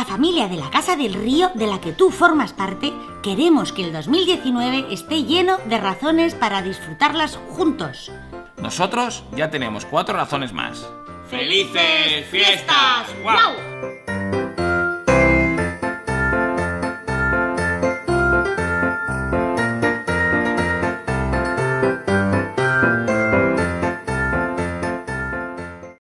familia de la Casa del Río, de la que tú formas parte, queremos que el 2019 esté lleno de razones para disfrutarlas juntos. Nosotros ya tenemos 4 razones más. ¡Felices fiestas! ¡Guau!